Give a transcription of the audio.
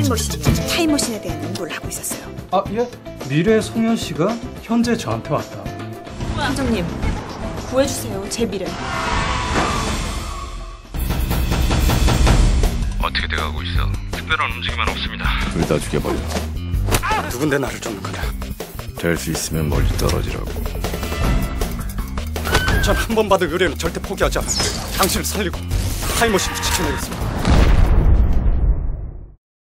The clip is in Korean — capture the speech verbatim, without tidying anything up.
타임머신이 타임머신에 대한 연구를 하고 있었어요. 아, 예? 미래의 송현 씨가 현재 저한테 왔다. 함정님, 구해주세요. 제 미래. 어떻게 돼가고 있어? 특별한 움직임은 없습니다. 둘 다 죽여버려. 누군데 나를 쫓는 거냐? 될 수 있으면 멀리 떨어지라고. 전 한 번 받은 의뢰는 절대 포기하지 않아. 당신을 살리고 타임머신을 지켜내겠습니다.